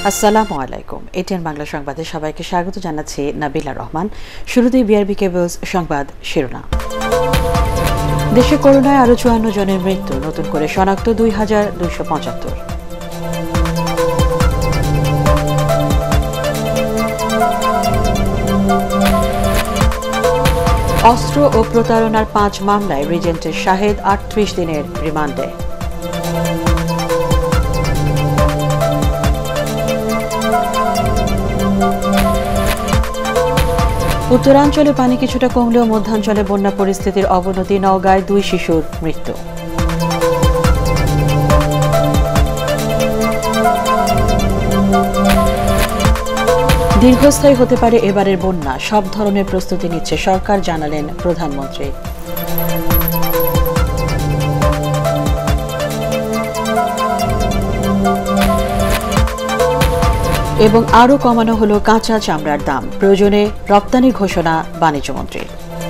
আসসালামু আলাইকুম। এটিএন বাংলা সংবাদে সবাইকে স্বাগত জানাচ্ছি নাবিলা রহমান। শুরুতেই বিআরবি কেবলস সংবাদ শিরোনাম। দেশে করোনায় আরও ৫৪ জনের মৃত্যু, নতুন করে শনাক্ত ২,২৭৫। অস্ত্র ও প্রতারণার ৫ মামলায় রিজেন্টের শাহেদ ৩৮ দিনের রিমান্ডে। উত্তরাঞ্চলে পানি কিছুটা কমলেও মধ্যাঞ্চলে বন্যা পরিস্থিতির অবনতি, নওগাঁয় ২ শিশুর মৃত্যু। দীর্ঘস্থায়ী হতে পারে এবারের বন্যা, সব ধরনের প্রস্তুতি নিচ্ছে সরকার, জানালেন প্রধানমন্ত্রী। এবং আরও কমানো হলো কাঁচা চামড়ার দাম, প্রয়োজনে রপ্তানির ঘোষণা বাণিজ্যমন্ত্রীর।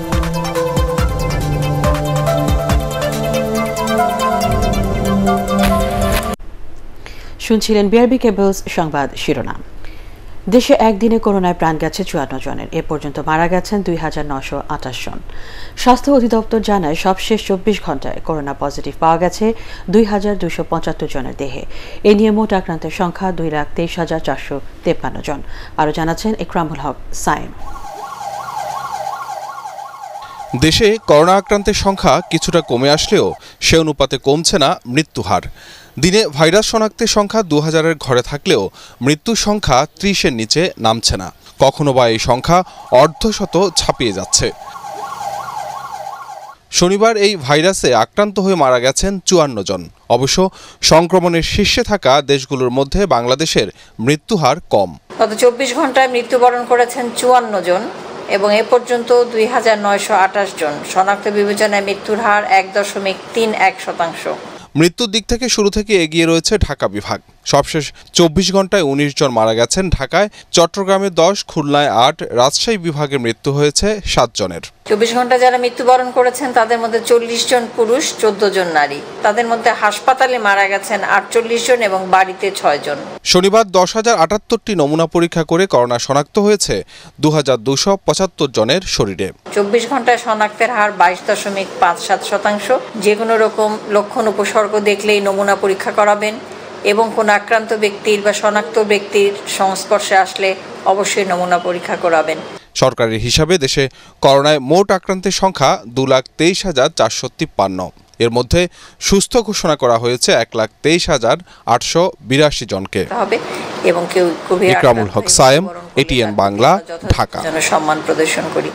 শুনছিলেন বিআরবি কেবলস সংবাদ শিরোনাম। দেশে একদিনে করোনায় প্রাণ গেছে ৫৪ জনের। এ পর্যন্ত মারা গেছেন ২,৯২৮ জন। স্বাস্থ্য অধিদপ্তর জানায় সবশেষ ২৪ ঘণ্টায় করোনা পজিটিভ পাওয়া গেছে ২,২৭৫ জনের দেহে। এ নিয়ে মোট আক্রান্তের সংখ্যা ২,২৩,৪৫৩ জন। আরও জানাচ্ছেন ইকরামুল হক সাইম। দেশে করোনা আক্রান্তের সংখ্যা কিছুটা কমে আসলেও সে অনুপাতে কমছে না মৃত্যুহার। দিনে ভাইরাস শনাক্তের সংখ্যা ২,০০০-এর ঘরে থাকলেও মৃত্যুর সংখ্যা ৩০-এর নিচে নামছে না। কখনো বা এই সংখ্যা অর্ধশত ছাপিয়ে যাচ্ছে। শনিবার এই ভাইরাসে আক্রান্ত হয়ে মারা গেছেন ৫৪ জন। অবশ্য সংক্রমণের শীর্ষে থাকা দেশগুলোর মধ্যে বাংলাদেশের মৃত্যুহার কম। গত ২৪ ঘণ্টায় মৃত্যুবরণ করেছেন ৫৪ জন এবং এ পর্যন্ত ২,৯২৮ জন। শনাক্ত বিবেচনায় মৃত্যুর হার ১.৩১%। মৃত্যুর দিক থেকে শুরু থেকে এগিয়ে রয়েছে ঢাকা বিভাগ। সবশেষ ২৪ ঘণ্টায় ১৯ জন মারা গেছেন ঢাকায়, চট্টগ্রামে ১০, খুলনায় ৮, রাজশাহী বিভাগে মৃত্যু হয়েছে ৭ জনের। ২৪ ঘণ্টা যারা মৃত্যুবরণ করেছেন তাদের মধ্যে ৪০ জন পুরুষ, ১৪ জন নারী। তাদের মধ্যে হাসপাতালে মারা গেছেন ৪৮ জন এবং বাড়িতে ৬ জন। শনিবার ১০,০৭৮টি নমুনা পরীক্ষা করে করোনা শনাক্ত হয়েছে ২,২৭৫ জনের শরীরে। ২৪ ঘণ্টায় শনাক্তের হার ২২.৫৭%। যে কোনো রকম লক্ষণ উপসর্গ দেখলেই নমুনা পরীক্ষা করাবেন এবং কোন আক্রান্ত ব্যক্তির বা শনাক্ত ব্যক্তির সংস্পর্শে আসলে অবশ্যই নমুনা পরীক্ষা করাবেন। সরকারের হিসাবে দেশে করোনায় মোট আক্রান্তের সংখ্যা ২,২৩,৪৫৩। এর মধ্যে সুস্থ ঘোষণা করা হয়েছে ১,২৩,৮৮২ জনকে। ইকরামুল হক সায়েম, এটিএন বাংলা, ঢাকা। সম্মান প্রদর্শন করি।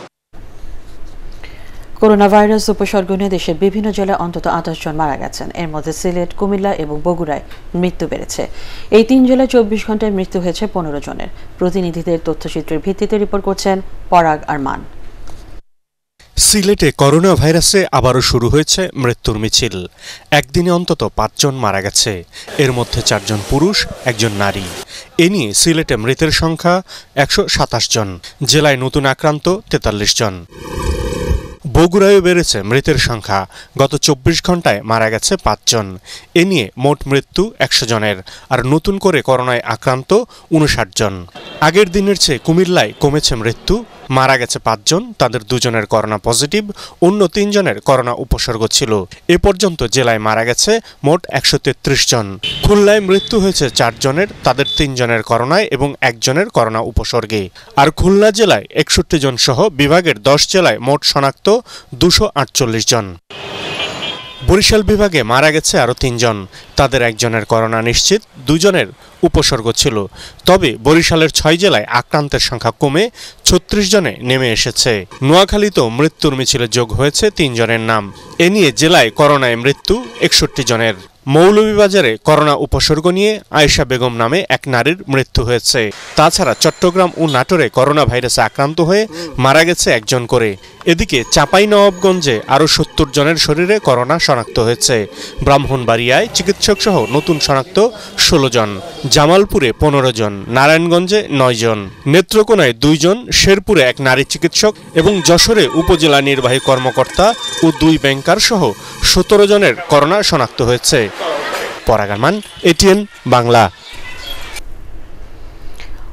করোনা ভাইরাস উপসর্গ নিয়ে দেশের বিভিন্ন জেলায় অন্তত ২৮ জন মারা গেছেন। এর মধ্যে সিলেট, কুমিল্লা এবং বগুড়ায় মৃত্যু বেড়েছে। এই ৩ জেলায় ২৪ ঘণ্টায় মৃত্যু হয়েছে ১৫ জনের। প্রতিনিধিদের তথ্যচিত্রের ভিত্তিতে রিপোর্ট করছেন পরাগ আরমান। সিলেটে করোনা ভাইরাসে আবারও শুরু হয়েছে মৃত্যুর মিছিল। একদিনে অন্তত ৫ জন মারা গেছে, এর মধ্যে ৪ জন পুরুষ, ১ জন নারী। এ নিয়ে সিলেটে মৃতের সংখ্যা ১২৭ জন। জেলায় নতুন আক্রান্ত ৪৩ জন। বগুড়ায়ও বেড়েছে মৃতের সংখ্যা। গত ২৪ ঘণ্টায় মারা গেছে ৫ জন। এ নিয়ে মোট মৃত্যু ১০০ জনের, আর নতুন করে করোনায় আক্রান্ত ৫৯ জন। আগের দিনের চেয়ে কুমিল্লায় কমেছে মৃত্যু, মারা গেছে ৫ জন, তাদের ২ জনের করোনা পজিটিভ, অন্য ৩ জনের করোনা উপসর্গ ছিল। এ পর্যন্ত জেলায় মারা গেছে মোট ১৩৩ জন। খুলনায় মৃত্যু হয়েছে ৪ জনের, তাদের ৩ জনের করোনায় এবং ১ জনের করোনা উপসর্গে। আর খুলনা জেলায় ৬১ জন সহ বিভাগের ১০ জেলায় মোট শনাক্ত ২৪৮ জন। বরিশাল বিভাগে মারা গেছে আরও ৩ জন, তাদের ১ জনের করোনা নিশ্চিত, ২ জনের উপসর্গ ছিল। তবে বরিশালের ৬ জেলায় আক্রান্তের সংখ্যা কমে ৩৬ জনে নেমে এসেছে। নোয়াখালীতেও মৃত্যুর মিছিলে যোগ হয়েছে ৩ জনের নাম। এ নিয়ে জেলায় করোনায় মৃত্যু ৬১ জনের। মৌলভীবাজারে করোনা উপসর্গ নিয়ে আয়েশা বেগম নামে এক নারীর মৃত্যু হয়েছে। তাছাড়া চট্টগ্রাম ও নাটোরে করোনা ভাইরাসে আক্রান্ত হয়ে মারা গেছে ১ জন করে। এদিকে চাঁপাইনবাবগঞ্জে আরও ৭০ জনের শরীরে করোনা শনাক্ত হয়েছে। ব্রাহ্মণবাড়িয়ায় চিকিৎসকসহ নতুন শনাক্ত ১৬ জন, জামালপুরে ১৫ জন, নারায়ণগঞ্জে ৯ জন, নেত্রকোনায় ২ জন, শেরপুরে এক নারী চিকিৎসক এবং যশোরে উপজেলা নির্বাহী কর্মকর্তা ও ২ ব্যাংকার সহ ১৭ জনের করোনা শনাক্ত হয়েছে। পরাগ আরমান, এটিএন বাংলা।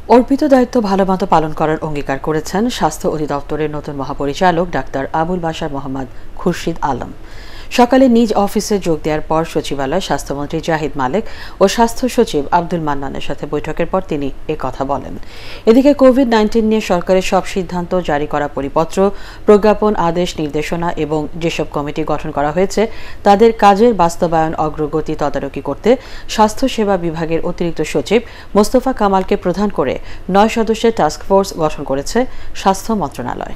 অর্পিত দায়িত্ব ভালোমতো পালন করার অঙ্গীকার করেছেন স্বাস্থ্য অধিদপ্তরের নতুন মহাপরিচালক ডাক্তার আবুল বাশার মোহাম্মদ খুরশিদ আলম। সকালে নিজ অফিসে যোগ দেওয়ার পর সচিবালয়ে স্বাস্থ্যমন্ত্রী জাহিদ মালেক ও স্বাস্থ্য সচিব আব্দুল মান্নানের সাথে বৈঠকের পর তিনি কথা বলেন। এদিকে কোভিড-19 নিয়ে সরকারের সব সিদ্ধান্ত, জারি করা পরিপত্র, প্রজ্ঞাপন, আদেশ, নির্দেশনা এবং যেসব কমিটি গঠন করা হয়েছে তাদের কাজের বাস্তবায়ন অগ্রগতি তদারকি করতে স্বাস্থ্য সেবা বিভাগের অতিরিক্ত সচিব মোস্তফা কামালকে প্রধান করে 9 সদস্যের টাস্কফোর্স গঠন করেছে স্বাস্থ্য মন্ত্রণালয়।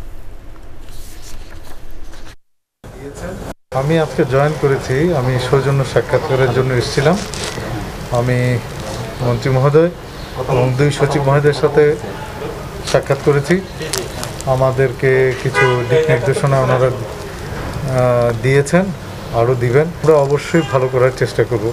আমি আজকে জয়েন করেছি, আমি সৌজন্য সাক্ষাৎকারের জন্য এসেছিলাম। আমি মন্ত্রী মহোদয় এবং 2 সচিব মহোদয়ের সাথে সাক্ষাৎ করেছি। আমাদেরকে কিছু দিক নির্দেশনা ওনারা দিয়েছেন, আরও দিবেন। আমরা অবশ্যই ভালো করার চেষ্টা করব।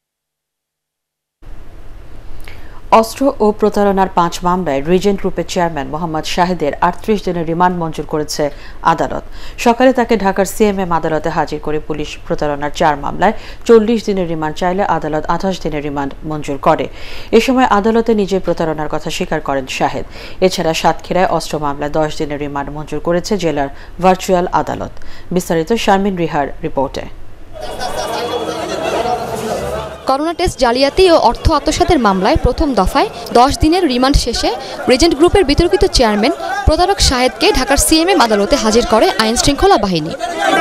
অস্ত্র ও প্রতারণার 5 মামলায় রিজেন্ট গ্রুপের চেয়ারম্যান মোহাম্মদ শাহেদের 38 দিনের রিমান্ড মঞ্জুর করেছে আদালত। সকালে তাকে ঢাকার সিএমএম আদালতে হাজির করে পুলিশ প্রতারণার 4 মামলায় 40 দিনের রিমান্ড চাইলে আদালত 28 দিনের রিমান্ড মঞ্জুর করে। এ সময় আদালতে নিজের প্রতারণার কথা স্বীকার করেন শাহেদ। এছাড়া সাতক্ষীরায় অস্ত্র মামলায় 10 দিনের রিমান্ড মঞ্জুর করেছে জেলার ভার্চুয়াল আদালত। বিস্তারিত শারমিন রিহার রিপোর্টে। করোনা টেস্ট জালিয়াতি ও অর্থ আত্মসাতের মামলায় প্রথম দফায় 10 দিনের রিমান্ড শেষে রিজেন্ট গ্রুপের বিতর্কিত চেয়ারম্যান প্রতারক শাহেদকে ঢাকার সিএমএম আদালতে হাজির করে আইন শৃঙ্খলা বাহিনী।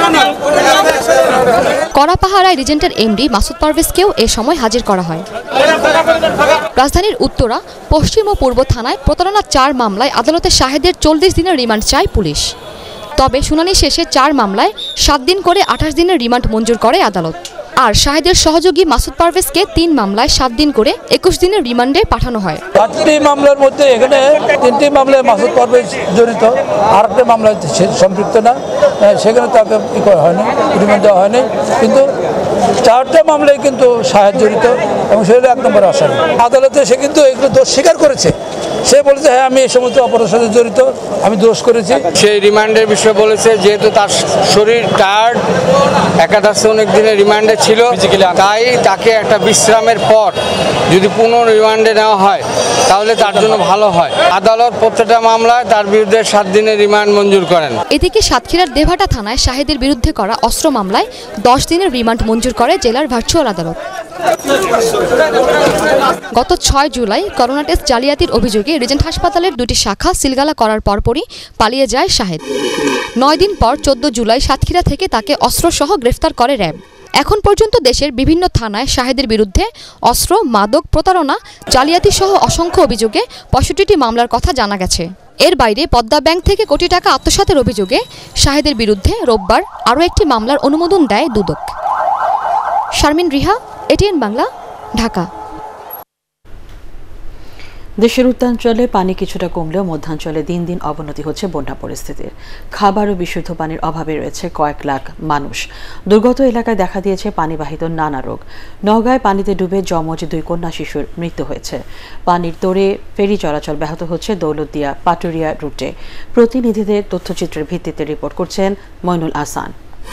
কড়াপাহাড়ায় রিজেন্টের এমডি মাসুদ পারভেজকেও এ সময় হাজির করা হয়। রাজধানীর উত্তরা, পশ্চিম ও পূর্ব থানায় প্রতারণার 4 মামলায় আদালতে শাহেদের 40 দিনের রিমান্ড চায় পুলিশ। তবে শুনানি শেষে 4 মামলায় 7 দিন করে 28 দিনের রিমান্ড মঞ্জুর করে আদালত। আর শাহেদের সহযোগী মাসুদ পারভেজকে 3 মামলায় 7 দিন করে 21 দিনের রিমান্ডে পাঠানো হয়। 4টি মামলার মধ্যে এখানে 3টি মামলায় মাসুদ পারভেজ জড়িত, আরেকটা মামলায় সম্পৃক্ত না, সেখানে তাকে হয়নি, রিমান্ড দেওয়া হয়নি। কিন্তু 4টা মামলায় কিন্তু শাহেদ জড়িত এবং সেটা 1 নম্বর আসামি। আদালতে সে কিন্তু এগুলো দোষ স্বীকার করেছে। সে বলেছে, হ্যাঁ আমি এই সমস্ত অপরাধের সাথে জড়িত, আমি দোষ করেছি। সেই রিমান্ডের বিষয়ে বলেছে, যেহেতু তার শরীর টায়ার্ড, একাদশ অনেক দিনের রিমান্ডে ছিল, তাই তাকে একটা বিশ্রামের পর যদি পুনঃ রিমান্ডে নেওয়া হয় তাহলে তার জন্য ভালো হয়। আদালত প্রত্যেকটা মামলায় তার বিরুদ্ধে 7 দিনের রিমান্ড মঞ্জুর করেন। এদিকে সাতক্ষীরার দেভাটা থানায় শাহেদের বিরুদ্ধে করা অস্ত্র মামলায় 10 দিনের রিমান্ড মঞ্জুর করে জেলার ভার্চুয়াল আদালত। গত 6 জুলাই করোনা টেস্ট জালিয়াতির অভিযোগে রিজেন্ট হাসপাতালের 2টি শাখা সিলগালা করার পরপরই পালিয়ে যায় শাহেদ। 9 দিন পর 14 জুলাই সাতক্ষীরা থেকে তাকে অস্ত্রসহ গ্রেফতার করে র্যাব। এখন পর্যন্ত দেশের বিভিন্ন থানায় শাহেদের বিরুদ্ধে অস্ত্র, মাদক, প্রতারণা, জালিয়াতি সহ অসংখ্য অভিযোগে 65টি মামলার কথা জানা গেছে। এর বাইরে পদ্মা ব্যাংক থেকে কোটি টাকা আত্মসাতের অভিযোগে শাহেদের বিরুদ্ধে রোববার আরও একটি মামলার অনুমোদন দেয় দুদক। শারমিন রিহা, এটিএন বাংলা, ঢাকা। দেশের উত্তরাঞ্চলে পানি কিছুটা কমলেও মধ্যাঞ্চলে দিন দিন অবনতি হচ্ছে বন্যা পরিস্থিতির। খাবার ও বিশুদ্ধ পানির অভাবে রয়েছে কয়েক লাখ মানুষ। দুর্গত এলাকায় দেখা দিয়েছে পানিবাহিত নানা রোগ। নওগাঁয় পানিতে ডুবে যমজ 2 কন্যা শিশুর মৃত্যু হয়েছে। পানির তোড়ে ফেরি চলাচল ব্যাহত হচ্ছে দৌলতদিয়া পাটুরিয়া রুটে। প্রতিনিধিদের তথ্যচিত্রের ভিত্তিতে রিপোর্ট করছেন মইনুল আহসান।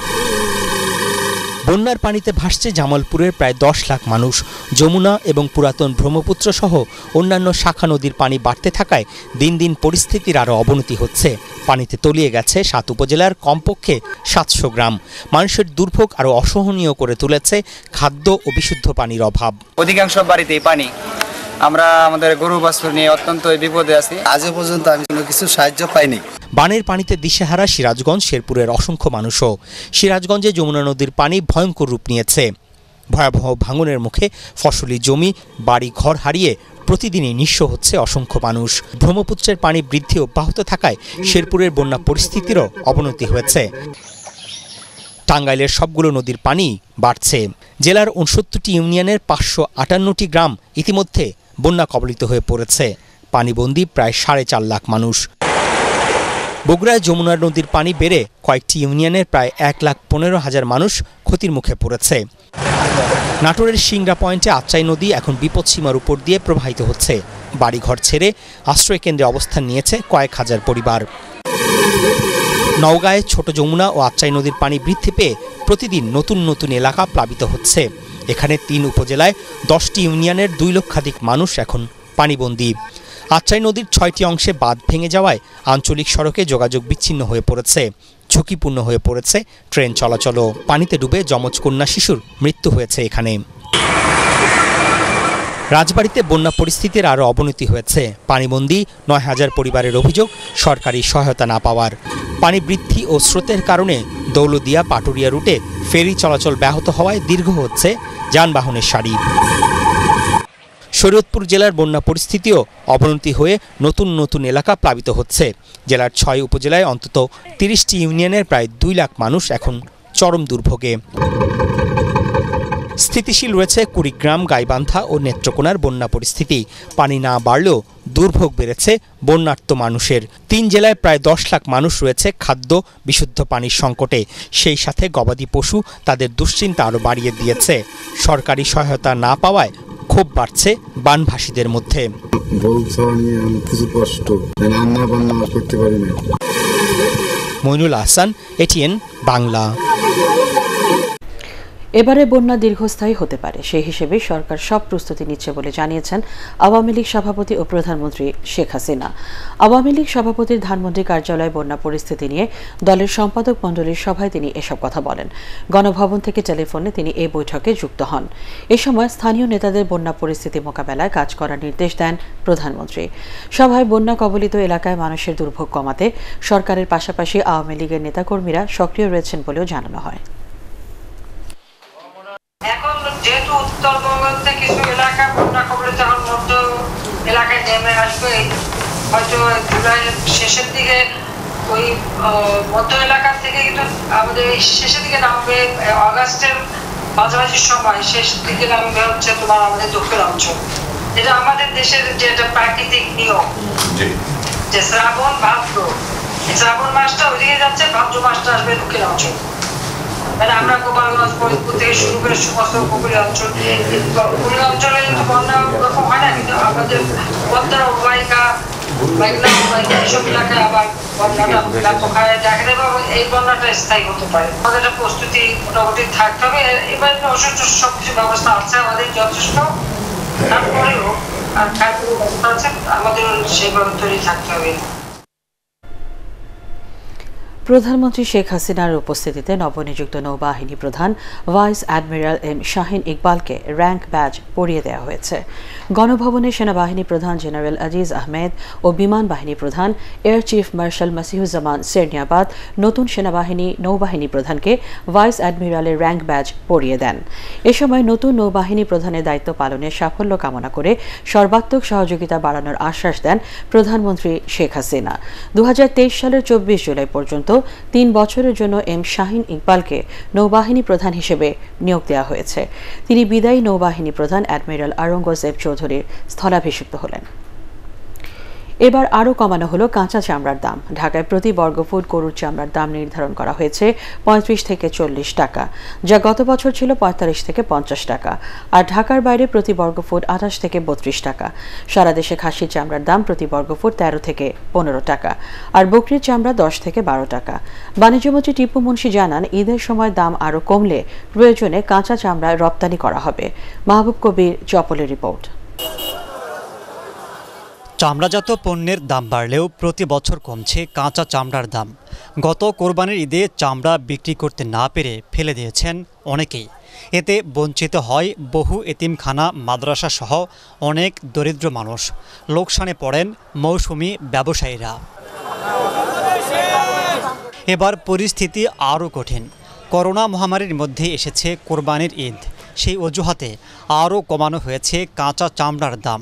বন্যার পানিতে ভাসছে জামালপুরের প্রায় 10 লাখ মানুষ। যমুনা এবং পুরাতন ব্রহ্মপুত্র সহ অন্যান্য শাখা নদীর পানি বাড়তে থাকায় দিন দিন পরিস্থিতির আরও অবনতি হচ্ছে। পানিতে তলিয়ে গেছে 7 উপজেলার কমপক্ষে 700 গ্রাম। মানুষের দুর্ভোগ আরও অসহনীয় করে তুলেছে খাদ্য ও বিশুদ্ধ পানির অভাব। অধিকাংশ বাড়িতেই পানি, আমরা আমাদের গরু বাছুর নিয়ে অত্যন্ত বিপদে আছি। আজ পর্যন্ত আমি কোনো কিছু সাহায্য পাইনি। বানের পানিতে দিশেহারা সিরাজগঞ্জ, শেরপুরের অসংখ্য মানুষও। সিরাজগঞ্জে যমুনা নদীর পানি ভয়ঙ্কর রূপ নিয়েছে। ভয়াবহ ভাঙনের মুখে ফসলি জমি, বাড়ি ঘর হারিয়ে প্রতিদিনই নিঃস্ব হচ্ছে অসংখ্য মানুষ। ব্রহ্মপুত্রের পানি বৃদ্ধি অব্যাহত থাকায় শেরপুরের বন্যা পরিস্থিতিরও অবনতি হয়েছে। টাঙ্গাইলের সবগুলো নদীর পানি বাড়ছে। জেলার 69টি ইউনিয়নের 558টি গ্রাম ইতিমধ্যে বন্যা কবলিত হয়ে পড়েছে। পানিবন্দী প্রায় 4.5 লাখ মানুষ। বগুড়ায় যমুনা নদীর পানি বেড়ে কয়েকটি ইউনিয়নের প্রায় 1,15,000 মানুষ ক্ষতির মুখে পড়েছে। নাটোরের সিংড়া পয়েন্টে আত্রাই নদী এখন বিপদসীমার উপর দিয়ে প্রবাহিত হচ্ছে। বাড়িঘর ছেড়ে আশ্রয় কেন্দ্রে অবস্থান নিয়েছে কয়েক হাজার পরিবার। নওগাঁয় ছোট যমুনা ও আত্রাই নদীর পানি বৃদ্ধি পেয়ে প্রতিদিন নতুন নতুন এলাকা প্লাবিত হচ্ছে। এখানে 3 উপজেলায় 10টি ইউনিয়নের 2 লক্ষাধিক মানুষ এখন পানিবন্দী। আত্রাই নদীর 6টি অংশে বাঁধ ভেঙে যাওয়ায় আঞ্চলিক সড়কে যোগাযোগ বিচ্ছিন্ন হয়ে পড়েছে। ঝুঁকিপূর্ণ হয়ে পড়েছে ট্রেন চলাচলও। পানিতে ডুবে যমজ কন্যা শিশুর মৃত্যু হয়েছে এখানে। রাজবাড়ীতে বন্যা পরিস্থিতির আরও অবনতি হয়েছে। পানিবন্দী 9,000 পরিবারের অভিযোগ সরকারি সহায়তা না পাওয়ার। পানি বৃদ্ধি ও স্রোতের কারণে দৌলদিয়া পাটুরিয়া রুটে ফেরি চলাচল ব্যাহত হওয়ায় দীর্ঘ হচ্ছে যানবাহনের সারি। শরীয়তপুর জেলার বন্যা পরিস্থিতিও অবনতি হয়ে নতুন নতুন এলাকা প্লাবিত হচ্ছে। জেলার 6 উপজেলায় অন্তত 30টি ইউনিয়নের প্রায় 2 লাখ মানুষ এখন চরম দুর্ভোগে। স্থিতিশীল রয়েছে কুড়িগ্রাম, গাইবান্ধা ও নেত্রকোনার বন্যা পরিস্থিতি। পানি না বাড়লেও দুর্ভোগ বেড়েছে বন্যার্ত মানুষের। 3 জেলায় প্রায় 10 লাখ মানুষ রয়েছে খাদ্য বিশুদ্ধ পানির সংকটে। সেই সাথে গবাদি পশু তাদের দুশ্চিন্তা আরও বাড়িয়ে দিয়েছে। সরকারি সহায়তা না পাওয়ায় ক্ষোভ বাড়ছে বানভাসীদের মধ্যে। মইনুল আহসান, এটিএন বাংলা। এবারে বন্যা দীর্ঘস্থায়ী হতে পারে, সেই হিসেবে সরকার সব প্রস্তুতি নিচ্ছে বলে জানিয়েছেন আওয়ামী লীগ সভাপতি ও প্রধানমন্ত্রী শেখ হাসিনা। আওয়ামী লীগ সভাপতির ধানমন্ত্রী কার্যালয়ে বন্যা পরিস্থিতি নিয়ে দলের সম্পাদক মণ্ডলীর সভায় তিনি এসব কথা বলেন। গণভবন থেকে টেলিফোনে তিনি এই বৈঠকে যুক্ত হন। এ সময় স্থানীয় নেতাদের বন্যা পরিস্থিতি মোকাবেলায় কাজ করার নির্দেশ দেন প্রধানমন্ত্রী। সভায় বন্যা কবলিত এলাকায় মানুষের দুর্ভোগ কমাতে সরকারের পাশাপাশি আওয়ামী লীগের নেতাকর্মীরা সক্রিয় রয়েছেন বলেও জানানো হয়। এখন যেহেতু উত্তরবঙ্গ থেকে কিছু এলাকা বন্যা কবলিত মধ্য এলাকায় নেমে আসবে, হয়তো জুলাইয়ের শেষের দিকে ওই মধ্য এলাকা থেকে কিন্তু আমাদের শেষের দিকে নামবে, আগস্টের মাঝামাঝি সময় শেষ দিকে নামবে হচ্ছে তোমার আমাদের দক্ষিণ অঞ্চল। এটা আমাদের দেশের যে একটা প্রাকৃতিক নিয়ম যে শ্রাবণ ভাদ্র, শ্রাবণ মাসটা ওইদিকে যাচ্ছে, ভাদ্র মাসটা আসবে দক্ষিণ অঞ্চল। মানে আমরা গোপালগঞ্জ, ফরিদপুর থেকে শুরু করে সমস্ত উপকূলীয় অঞ্চল, উপকূলীয় অঞ্চলে কিন্তু বন্যা ওরকম হয় না, কিন্তু আমাদের পদ্মার অববাহিকা মেঘনা অববাহিকা এইসব এলাকায় আবার বন্যাটা ব্যাপক হারে দেখা দেবে এবং এই বন্যাটা স্থায়ী হতে পারে। আমাদের একটা প্রস্তুতি মোটামুটি থাকতে হবে। এবার অবশ্য সবকিছু ব্যবস্থা আছে আমাদের যথেষ্ট, তারপরেও আর কাজগুলো ব্যবস্থা আছে, আমাদের সেইভাবে তৈরি থাকতে হবে। প্রধানমন্ত্রী শেখ হাসিনার উপস্থিতিতে নবনিযুক্ত নৌবাহিনী প্রধান ভাইস অ্যাডমিরাল এম শাহিন ইকবালকে র্যাঙ্ক ব্যাজ পরিয়ে দেওয়া হয়েছে। গণভবনে সেনাবাহিনী প্রধান জেনারেল আজিজ আহমেদ ও বিমান বাহিনী প্রধান air chief marshal Masihuzzaman Serniabat নতুন সেনাবাহিনী নৌবাহিনী প্রধানকে ভাইস অ্যাডমিরালের র্যাঙ্ক ব্যাজ পরিয়ে দেন। এ সময় নতুন নৌবাহিনী প্রধানের দায়িত্ব পালনের সাফল্য কামনা করে সর্বাত্মক সহযোগিতা বাড়ানোর আশ্বাস দেন প্রধানমন্ত্রী শেখ হাসিনা। 2023 সালের 24 জুলাই পর্যন্ত 3 বছরের জন্য এম শাহিন ইকবালকে নৌবাহিনী প্রধান হিসেবে নিয়োগ দেওয়া হয়েছে। তিনি বিদায়ী নৌবাহিনী প্রধান অ্যাডমিরাল আওরঙ্গজেব চৌধুরীর স্থলাভিষিক্ত হলেন। এবার আরও কমানো হলো কাঁচা চামড়ার দাম। ঢাকায় প্রতি বর্গফুট গরুর চামড়ার দাম নির্ধারণ করা হয়েছে 35 থেকে 40 টাকা, যা গত বছর ছিল 45 থেকে 50 টাকা। আর ঢাকার বাইরে প্রতি বর্গফুট 28 থেকে 32 টাকা। সারা দেশে খাসির চামড়ার দাম প্রতি বর্গফুট 13 থেকে 15 টাকা, আর বকরির চামড়া 10 থেকে 12 টাকা। বাণিজ্যমন্ত্রী টিপু মুন্সি জানান, ঈদের সময় দাম আরও কমলে প্রয়োজনে কাঁচা চামড়া রপ্তানি করা হবে। মাহবুব কবির, চপলের রিপোর্ট। চামড়াজাত পণ্যের দাম বাড়লেও প্রতি বছর কমছে কাঁচা চামড়ার দাম। গত কোরবানির ঈদে চামড়া বিক্রি করতে না পেরে ফেলে দিয়েছেন অনেকেই। এতে বঞ্চিত হয় বহু এতিমখানা, মাদ্রাসা সহ অনেক দরিদ্র মানুষ। লোকসানে পড়েন মৌসুমি ব্যবসায়ীরা। এবার পরিস্থিতি আরও কঠিন। করোনা মহামারীর মধ্যে এসেছে কোরবানির ঈদ, সেই অজুহাতে আরও কমানো হয়েছে কাঁচা চামড়ার দাম।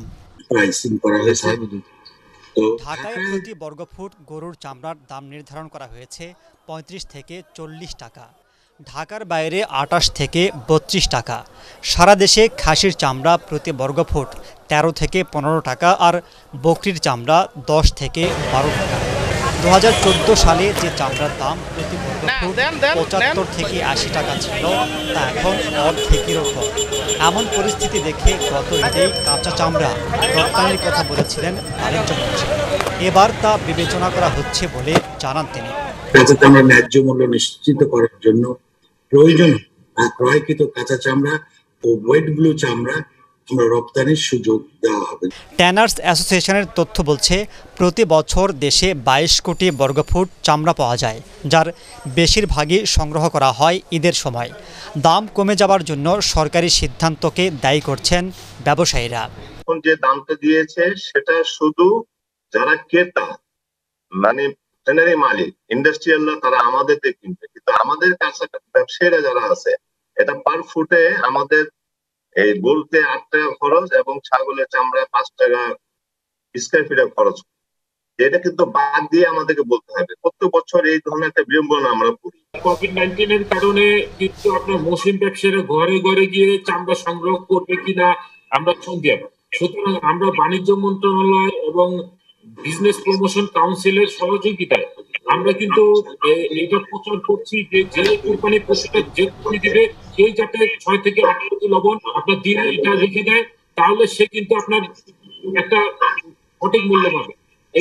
ঢাকায় প্রতি বর্গফুট গরুর চামড়ার দাম নির্ধারণ করা হয়েছে 35 থেকে 40 টাকা, ঢাকার বাইরে 28 থেকে 32 টাকা। সারা দেশে খাসির চামড়া প্রতি বর্গফুট 13 থেকে 15 টাকা, আর বকরির চামড়া 10 থেকে 12 টাকা। 2014 সালে যে চামড়ার দাম প্রতি বর্গফুট 75 থেকে 80 টাকা ছিল, তা এখন অর্ধেকেরও কম। এমন পরিস্থিতি দেখে গত ঈদেই কাঁচা চামড়া রপ্তানির কথা বলেছিলেন বাণিজ্যমন্ত্রী। এবার তা বিবেচনা করা হচ্ছে বলে জানান তিনি। কাঁচা চামড়ার ন্যায্য মূল্য নিশ্চিত করার জন্য প্রয়োজন ক্রয়কৃত কাঁচা চামড়া ও ওয়েট ব্লু চামড়া আমরা রপ্তানির সুযোগ দেওয়া হবে। ট্যানার্স অ্যাসোসিয়েশনের তথ্য বলছে প্রতি বছর দেশে 22 কোটি বর্গফুট চামড়া পাওয়া যায়, যার বেশিরভাগই সংগ্রহ করা হয় ঈদের সময়। দাম কমে যাওয়ার জন্য সরকারি সিদ্ধান্তকে দায়ী করছেন ব্যবসায়ীরা। এখন যে দামটা দিয়েছে সেটা শুধু যারা ক্রেতা মানে ট্যানারি মালিক ইন্ডাস্ট্রিয়ালরা তারা আমাদের থেকে কিনবে, কিন্তু আমাদের কাছে ব্যবসায়ীরা যারা আছে এটা পার ফুটে আমাদের এই বলতে 8 টাকা খরচ এবং ছাগলের চামড়া 5 টাকা স্কয়ার ফিটের খরচ। এটা কিন্তু বাদ দিয়ে আমাদেরকে বলতে হবে। প্রত্যেক বছর এই ধরনের একটা বিড়ম্বনা আমরা করি। কোভিড-19 এর কারণে কিন্তু আপনার মৌসুম ব্যবসায়ীরা ঘরে ঘরে গিয়ে চামড়া সংগ্রহ করবে কিনা আমরা সন্দেহ। সুতরাং আমরা বাণিজ্য মন্ত্রণালয় এবং বিজনেস প্রমোশন কাউন্সিলের সহযোগিতায় আমরা কিন্তু এটা প্রচার করছি যে কোম্পানি পশুটা যে কোম্পানি দিবে সেই যাতে 6 থেকে 8 কেজি লবণ আপনার দিনে এটা রেখে দেয়, তাহলে সে কিন্তু আপনার একটা সঠিক মূল্য পাবে।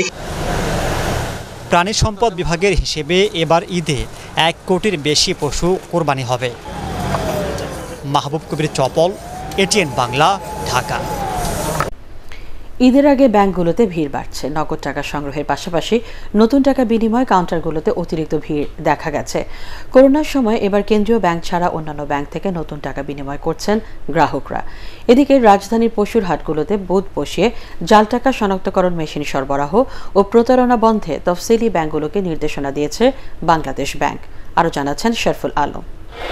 প্রাণী সম্পদ বিভাগের হিসেবে এবার ঈদে 1 কোটির বেশি পশু কোরবানি হবে। মাহবুব কবির চপল, এটিএন বাংলা, ঢাকা। ঈদের আগে ব্যাংকগুলোতে ভিড় বাড়ছে। নগদ টাকা সংগ্রহের পাশাপাশি নতুন টাকা বিনিময় কাউন্টারগুলোতে অতিরিক্ত ভিড় দেখা গেছে। করোনার সময় এবার কেন্দ্রীয় ব্যাংক ছাড়া অন্যান্য ব্যাংক থেকে নতুন টাকা বিনিময় করছেন গ্রাহকরা। এদিকে রাজধানীর পশুর হাটগুলোতে বুথ বসিয়ে জাল টাকা শনাক্তকরণ মেশিন সরবরাহ ও প্রতারণা বন্ধে তফসিলি ব্যাংকগুলোকে নির্দেশনা দিয়েছে বাংলাদেশ ব্যাংক। আরও জানাচ্ছেন শরফুল আলম।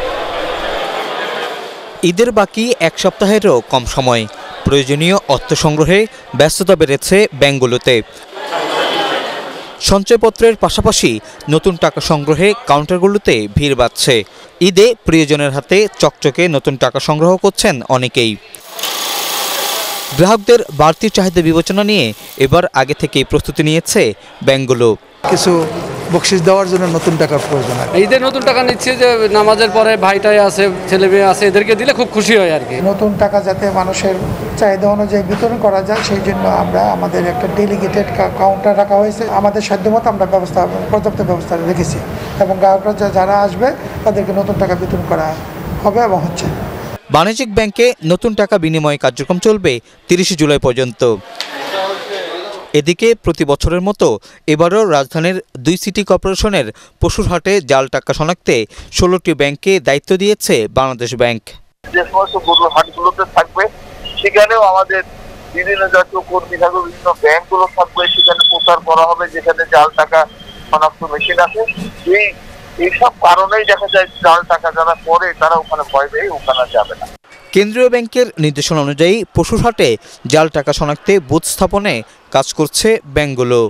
ঈদের বাকি 1 সপ্তাহেরও কম সময়, প্রয়োজনীয় অর্থ সংগ্রহে ব্যস্ততা বেড়েছে ব্যাংকগুলোতে। সঞ্চয়পত্রের পাশাপাশি নতুন টাকা সংগ্রহে কাউন্টারগুলোতে ভিড় বাড়ছে। ঈদে প্রিয়জনের হাতে চকচকে নতুন টাকা সংগ্রহ করছেন অনেকেই। গ্রাহকদের বাড়তি চাহিদা বিবেচনা নিয়ে এবার আগে থেকেই প্রস্তুতি নিয়েছে ব্যাংকগুলো। কিছু বকশিস দেওয়ার জন্য নতুন টাকার প্রয়োজন। ঈদের নতুন টাকা নিচ্ছে যে নামাজের পরে ভাইটাই আছে, ছেলে মেয়ে আছে, এদেরকে দিলে খুব খুশি হয় আর কি। নতুন টাকা যাতে মানুষের চাহিদা অনুযায়ী বিতরণ করা যায় সেই জন্য আমরা আমাদের একটা ডেলিগেটেড কাউন্টার রাখা হয়েছে। আমাদের সাধ্যমতো আমরা পর্যাপ্ত ব্যবস্থা রেখেছি এবং গ্রাহকরা যারা আসবে তাদেরকে নতুন টাকা বিতরণ করা হবে এবং হচ্ছে। বাণিজ্যিক ব্যাংকে নতুন টাকা বিনিময় কার্যক্রম চলবে 30 জুলাই পর্যন্ত। এদিকে প্রতি বছরের মতো এবারও রাজধানীর 2 সিটি কর্পোরেশনের পশুর হাটে জাল টাকা শনাক্তে 16টি ব্যাংককে দায়িত্ব দিয়েছে বাংলাদেশ ব্যাংক। যে সমস্ত গরুর হাটগুলোতে থাকবে সেখানেও আমাদের বিভিন্ন জাতীয় কর্মী থাকবে, বিভিন্ন ব্যাংকগুলো থাকবে, সেখানে প্রচার করা হবে যেখানে জাল টাকা শনাক্ত মেশিন আছে। এইসব কারণেই দেখা যায় জাল টাকা যারা করে তারা ওখানে ভয় পেয়ে ওখানে যাবে না। কেন্দ্রীয় ব্যাংকের নির্দেশনা অনুযায়ী পশুর হাটে জাল টাকা শনাক্তে বুথ স্থাপনে কাজ করছে ব্যাংকগুলো।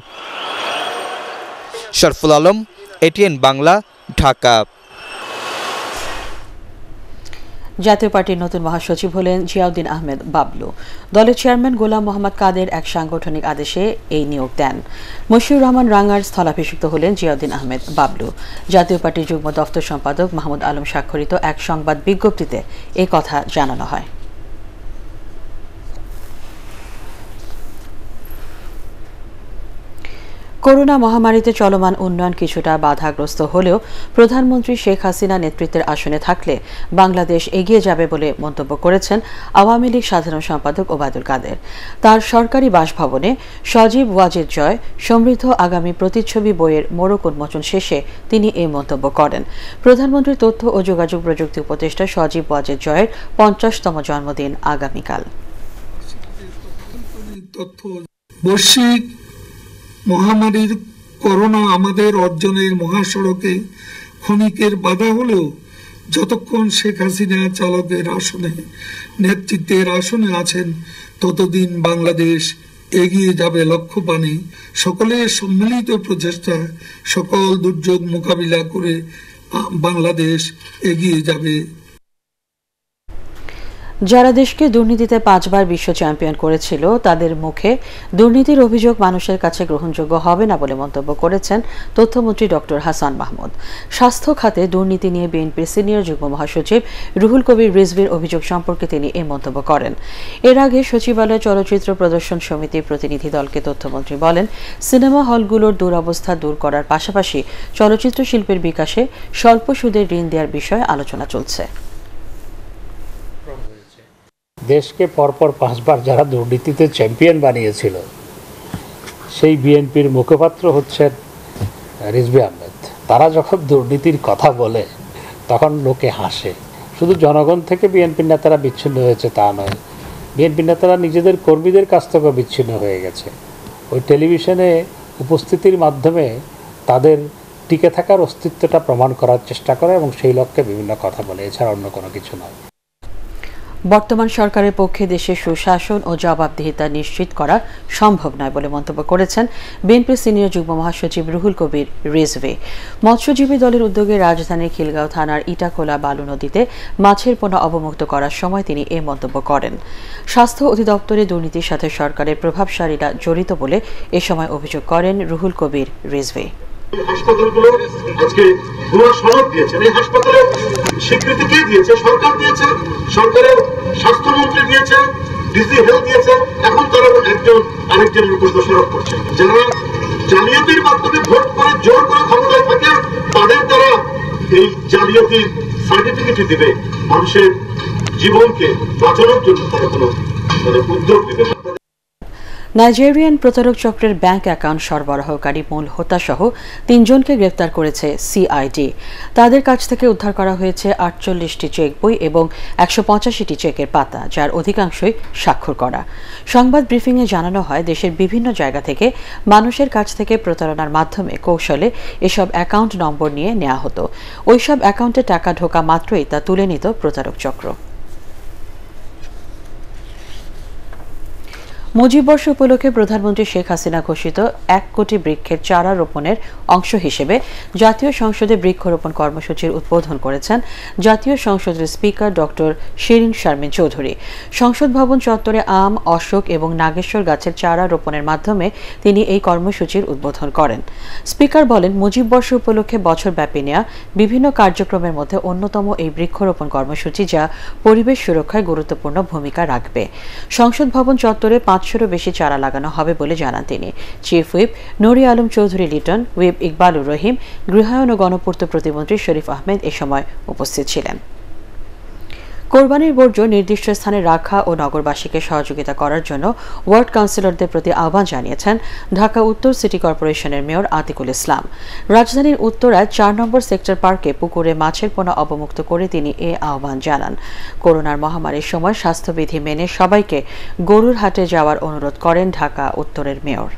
শরফুল আলম, এটিএন বাংলা, ঢাকা। জাতীয় পার্টির নতুন মহাসচিব হলেন জিয়াউদ্দিন আহমেদ বাবলু। দলের চেয়ারম্যান গোলাম মোহাম্মদ কাদের এক সাংগঠনিক আদেশে এই নিয়োগ দেন। মশিউর রহমান রাঙ্গার স্থলাভিষিক্ত হলেন জিয়াউদ্দিন আহমেদ বাবলু। জাতীয় পার্টির যুগ্ম দফতর সম্পাদক মাহমুদ আলম স্বাক্ষরিত এক সংবাদ বিজ্ঞপ্তিতে এ কথা জানানো হয়। করোনা মহামারীতে চলমান উন্নয়ন কিছুটা বাধাগ্রস্ত হলেও প্রধানমন্ত্রী শেখ হাসিনা নেতৃত্বের আসনে থাকলে বাংলাদেশ এগিয়ে যাবে বলে মন্তব্য করেছেন আওয়ামী লীগ সাধারণ সম্পাদক ওবায়দুল কাদের। তার সরকারি বাসভবনে সজীব ওয়াজেদ জয় সমৃদ্ধ আগামী প্রতিচ্ছবি বইয়ের মোড়ক উন্মোচন শেষে তিনি এই মন্তব্য করেন। প্রধানমন্ত্রীর তথ্য ও যোগাযোগ প্রযুক্তি উপদেষ্টা সজীব ওয়াজেদ জয়ের 50তম জন্মদিন আগামীকাল। বৈশ্বিক মহামারীর করোনা আমাদের অর্জনের মহাসড়কে ক্ষণিকের বাধা হলেও যতক্ষণ শেখ হাসিনা চালকের আসনে নেতৃত্বের আসনে আছেন ততদিন বাংলাদেশ এগিয়ে যাবে লক্ষ্যপানে। সকলের সম্মিলিত প্রচেষ্টা সকল দুর্যোগ মোকাবিলা করে বাংলাদেশ এগিয়ে যাবে। যারা দেশকে দুর্নীতিতে 5 বার বিশ্ব চ্যাম্পিয়ন করেছিল তাদের মুখে দুর্নীতির অভিযোগ মানুষের কাছে গ্রহণযোগ্য হবে না বলে মন্তব্য করেছেন তথ্যমন্ত্রী ডক্টর হাসান মাহমুদ। স্বাস্থ্য খাতে দুর্নীতি নিয়ে বিএনপির সিনিয়র যুগ্ম মহাসচিব রুহুল কবির রিজভির অভিযোগ সম্পর্কে তিনি এই মন্তব্য করেন। এর আগে সচিবালয় চলচ্চিত্র প্রদর্শন সমিতির প্রতিনিধি দলকে তথ্যমন্ত্রী বলেন, সিনেমা হলগুলোর দুরবস্থা দূর করার পাশাপাশি চলচ্চিত্র শিল্পের বিকাশে স্বল্প সুদের ঋণ দেওয়ার বিষয়ে আলোচনা চলছে। দেশকে পরপর 5 বার যারা দুর্নীতিতে চ্যাম্পিয়ন বানিয়েছিল সেই বিএনপির মুখপাত্র হচ্ছেন রিজভী আহমেদ। তারা যখন দুর্নীতির কথা বলে তখন লোকে হাসে। শুধু জনগণ থেকে বিএনপির নেতারা বিচ্ছিন্ন হয়েছে তা নয়, বিএনপির নেতারা নিজেদের কর্মীদের কাছ থেকেও বিচ্ছিন্ন হয়ে গেছে। ওই টেলিভিশনে উপস্থিতির মাধ্যমে তাদের টিকে থাকার অস্তিত্বটা প্রমাণ করার চেষ্টা করে এবং সেই লক্ষ্যে বিভিন্ন কথা বলে, এছাড়া অন্য কোনো কিছু নয়। বর্তমান সরকারের পক্ষে দেশে সুশাসন ও জবাবদিহিতা নিশ্চিত করা সম্ভব নয় বলে মন্তব্য করেছেন বিএনপির সিনিয়র যুগ্ম মহাসচিব রুহুল কবির রিজভী। মৎস্যজীবী দলের উদ্যোগে রাজধানীর খিলগাঁও থানার ইটাখোলা বালু নদীতে মাছের পোনা অবমুক্ত করার সময় তিনি এ মন্তব্য করেন। স্বাস্থ্য অধিদপ্তরে দুর্নীতির সাথে সরকারের প্রভাবশালীরা জড়িত বলে এ সময় অভিযোগ করেন রুহুল কবির রিজভী। হাসপাতালগুলো আজকে ভুয়া সনদ দিয়েছেন, এই হাসপাতালের স্বীকৃতি কে দিয়েছে? সরকার দিয়েছে, সরকারের স্বাস্থ্যমন্ত্রী দিয়েছে, ডিসি হেলথ দিয়েছে। এখন তারা একজন আরেকজনের উপর দোষারোপ করছেন। যারা জালিয়াতির মাধ্যমে ভোট করে জোর করে ক্ষমতায় থাকে তাদের দ্বারা এই জালিয়াতির সার্টিফিকেট দিবে, মানুষের জীবনকে বাঁচানোর জন্য তারা কোনো উদ্যোগ দিবে না। নাইজেরিয়ান প্রতারক চক্রের ব্যাংক অ্যাকাউন্ট সরবরাহকারী মূল হোতাসহ 3 জনকে গ্রেফতার করেছে সিআইডি। তাদের কাছ থেকে উদ্ধার করা হয়েছে 48টি চেক বই এবং 185টি চেকের পাতা, যার অধিকাংশই স্বাক্ষর করা। সংবাদ ব্রিফিংয়ে জানানো হয়, দেশের বিভিন্ন জায়গা থেকে মানুষের কাছ থেকে প্রতারণার মাধ্যমে কৌশলে এসব অ্যাকাউন্ট নম্বর নিয়ে নেওয়া হতো। ওইসব অ্যাকাউন্টে টাকা ঢোকা মাত্রই তা তুলে নিত প্রতারক চক্র। মুজিববর্ষ উপলক্ষে প্রধানমন্ত্রী শেখ হাসিনা ঘোষিত 1 কোটি বৃক্ষের চারা রোপণের অংশ হিসেবে জাতীয় সংসদে বৃক্ষরোপণ কর্মসূচির উদ্বোধন করেছেন জাতীয় সংসদের স্পিকার ডক্টর শিরিন শারমিন চৌধুরী। সংসদ ভবন চত্বরে আম, অশোক এবং নাগেশ্বর গাছের চারা রোপণের মাধ্যমে তিনি এই কর্মসূচির উদ্বোধন করেন। স্পিকার বলেন, মুজিববর্ষ উপলক্ষে বছরব্যাপী নেওয়া বিভিন্ন কার্যক্রমের মধ্যে অন্যতম এই বৃক্ষরোপণ কর্মসূচি, যা পরিবেশ সুরক্ষায় গুরুত্বপূর্ণ ভূমিকা রাখবে। সংসদ ভবন চত্বরে 500-এরও বেশি চারা লাগানো হবে বলে জানান তিনি। Chief whip Nuri Alam Chowdhury Liton, whip Iqbalur Rahim, গৃহায়ন ও গণপূর্ত প্রতিমন্ত্রী শরীফ আহমেদ এ সময় উপস্থিত ছিলেন। কোরবানির বর্জ্য নির্দিষ্ট স্থানে রাখা ও নগরবাসীকে সহযোগিতা করার জন্য ওয়ার্ড কাউন্সিলরদের প্রতি আহ্বান জানিয়েছেন ঢাকা উত্তর সিটি কর্পোরেশনের মেয়র আতিকুল ইসলাম। রাজধানীর উত্তরায় 4 নম্বর সেক্টর পার্কে পুকুরে মাছের পোনা অবমুক্ত করে তিনি এ আহ্বান জানান। করোনার মহামারীর সময় স্বাস্থ্যবিধি মেনে সবাইকে গরুর হাটে যাওয়ার অনুরোধ করেন ঢাকা উত্তরের মেয়র।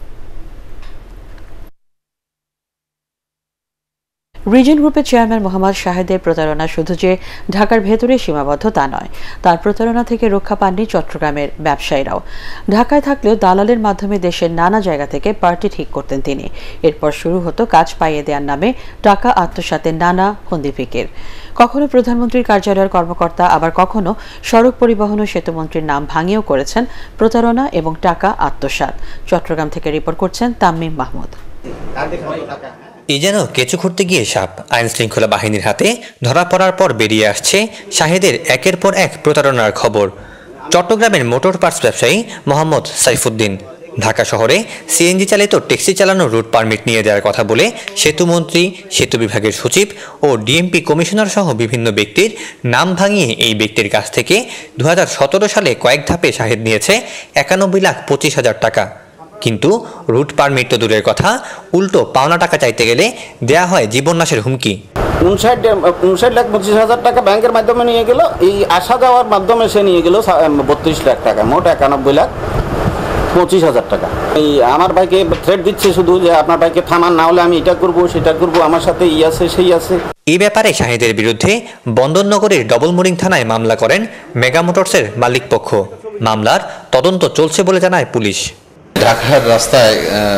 রিজেন্ট গ্রুপের চেয়ারম্যান মোহাম্মদ শাহেদের প্রতারণা শুধু যে ঢাকার ভেতরে সীমাবদ্ধ তা নয়, তার প্রতারণা থেকে রক্ষা পাননি চট্টগ্রামের ব্যবসায়ীরাও। ঢাকায় থাকলেও দালালের মাধ্যমে দেশের নানা জায়গা থেকে পার্টি ঠিক করতেন তিনি। এরপর শুরু হতো কাজ পাইয়ে দেওয়ার নামে টাকা আত্মসাতের নানা ফন্দিফিকির। কখনো প্রধানমন্ত্রীর কার্যালয়ের কর্মকর্তা, আবার কখনো সড়ক পরিবহন ও সেতুমন্ত্রীর নাম ভাঙিয়েও করেছেন প্রতারণা এবং টাকা আত্মসাৎ। চট্টগ্রাম থেকে রিপোর্ট করছেন তামিম মাহমুদ। এ যেন কেঁচো খুঁড়তে গিয়ে সাপ। আইন শৃঙ্খলা বাহিনীর হাতে ধরা পড়ার পর বেরিয়ে আসছে শাহেদের একের পর এক প্রতারণার খবর। চট্টগ্রামের মোটর পার্টস ব্যবসায়ী মোহাম্মদ সাইফুদ্দিন ঢাকা শহরে সিএনজি চালিত ট্যাক্সি চালানোর রুট পারমিট নিয়ে দেওয়ার কথা বলে সেতুমন্ত্রী, সেতু বিভাগের সচিব ও ডিএমপি কমিশনার সহ বিভিন্ন ব্যক্তির নাম ভাঙিয়ে এই ব্যক্তির কাছ থেকে 2017 সালে কয়েক ধাপে শাহেদ নিয়েছে 91,25,000 টাকা। কিন্তু রুট পারমিট তো দূরের কথা, উল্টো পাওনা টাকা চাইতে গেলে দেয়া হয় জীবননাশের হুমকি। 59,25,000 টাকা ব্যাংকের মাধ্যমে নিয়ে গেল, এই আসা যাওয়ার মাধ্যমে সে নিয়ে গেল 32 লাখ টাকা, মোট 91,25,000 টাকা। এই আমার ভাইকে থ্রেট দিচ্ছে শুধু যে আপনার ভাইকে থামান, না হলে আমি এটা করবো সেটা করবো, আমার সাথে ই আছে সেই আছে। এই ব্যাপারে শাহেদের বিরুদ্ধে বন্দরনগরের ডবলমুরিং থানায় মামলা করেন মেগা মোটরসের মালিক পক্ষ। মামলার তদন্ত চলছে বলে জানায় পুলিশ। ঢাকার রাস্তায়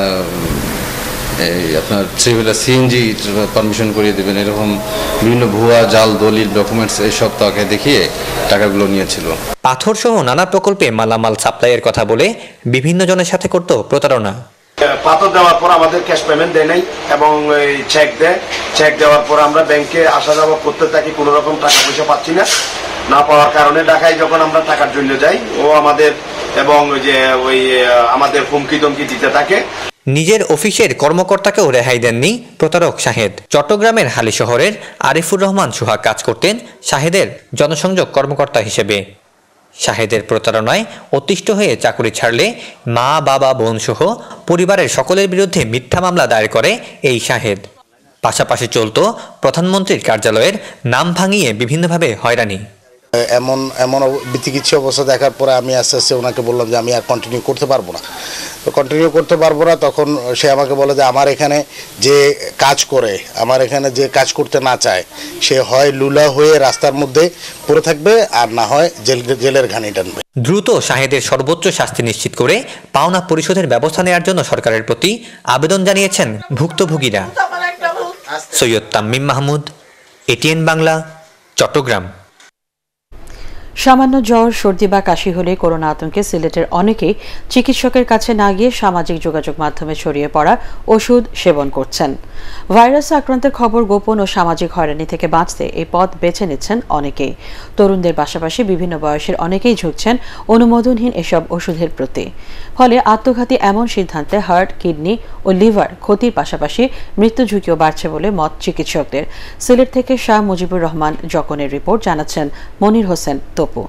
আপনার সিএনজি পারমিশন করিয়ে দেবেন, এরকম বিভিন্ন ভুয়া জাল দলিল ডকুমেন্টস এইসব তাকে দেখিয়ে টাকাগুলো নিয়েছিল। পাথর সহ নানা প্রকল্পে মালামাল সাপ্লাইয়ের কথা বলে বিভিন্ন জনের সাথে করত প্রতারণা। পাথর দেওয়ার পর আমাদের ক্যাশ পেমেন্ট দেয় নাই এবং চেক দেয়। চেক দেওয়ার পর আমরা ব্যাংকে আসা যাওয়া করতে থাকি, কোনো রকম টাকা পয়সা পাচ্ছি না পাওয়ার কারণে ঢাকায় যখন আমরা টাকার জন্য যাই ও আমাদের এবং আমাদের হুমকি দমকি দিতে থাকে। নিজের অফিসের কর্মকর্তাকেও রেহাই দেননি প্রতারক শাহেদ। চট্টগ্রামের হালি শহরের আরিফুর রহমান সোহাগ কাজ করতেন শাহেদের জনসংযোগ কর্মকর্তা হিসেবে। শাহেদের প্রতারণায় অতিষ্ঠ হয়ে চাকরি ছাড়লে মা বাবা বোন সহ পরিবারের সকলের বিরুদ্ধে মিথ্যা মামলা দায়ের করে এই শাহেদ। পাশাপাশি চলত প্রধানমন্ত্রীর কার্যালয়ের নাম ভাঙিয়ে বিভিন্নভাবে হয়রানি। এমন বিতিকিচ্ছা অবস্থা দেখার পরে আমি আস্তে আস্তে ওনাকে বললাম যে আমি আর কন্টিনিউ করতে পারবো না। তো কন্টিনিউ করতে পারবো না, তখন সে আমাকে বলে যে আমার এখানে যে কাজ করে, আমার এখানে যে কাজ করতে না চায় সে হয় লুলা হয়ে রাস্তার মধ্যে পড়ে থাকবে আর না হয় জেলের ঘানি টানবে। দ্রুত শাহেদের সর্বোচ্চ শাস্তি নিশ্চিত করে পাওনা পরিশোধের ব্যবস্থা নেওয়ার জন্য সরকারের প্রতি আবেদন জানিয়েছেন ভুক্তভোগীরা। সৈয়দ তামিম মাহমুদ, এটিএন বাংলা, চট্টগ্রাম। সামান্য জ্বর, সর্দি বা কাশি হলে করোনা আতঙ্কে সিলেটের অনেকেই চিকিৎসকের কাছে না গিয়ে সামাজিক যোগাযোগ মাধ্যমে ছড়িয়ে পড়া ওষুধ সেবন করছেন। ভাইরাসে আক্রান্তের খবর গোপন ও সামাজিক হয়রানি থেকে বাঁচতে এই পথ বেছে নিচ্ছেন অনেকেই। তরুণদের পাশাপাশি বিভিন্ন বয়সের অনেকেই ঝুঁকছেন অনুমোদনহীন এসব ওষুধের প্রতি। ফলে আত্মঘাতী এমন সিদ্ধান্তে হার্ট, কিডনি ও লিভার ক্ষতির পাশাপাশি মৃত্যু ঝুঁকিও বাড়ছে বলে মত চিকিৎসকদের। সিলেট থেকে শাহ মুজিবুর রহমান জকনের রিপোর্ট, জানাচ্ছেন মনির হোসেন তপু।